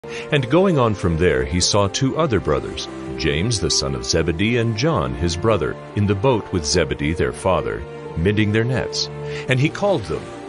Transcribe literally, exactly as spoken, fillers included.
And going on from there, he saw two other brothers, James the son of Zebedee and John his brother, in the boat with Zebedee their father, mending their nets. And he called them.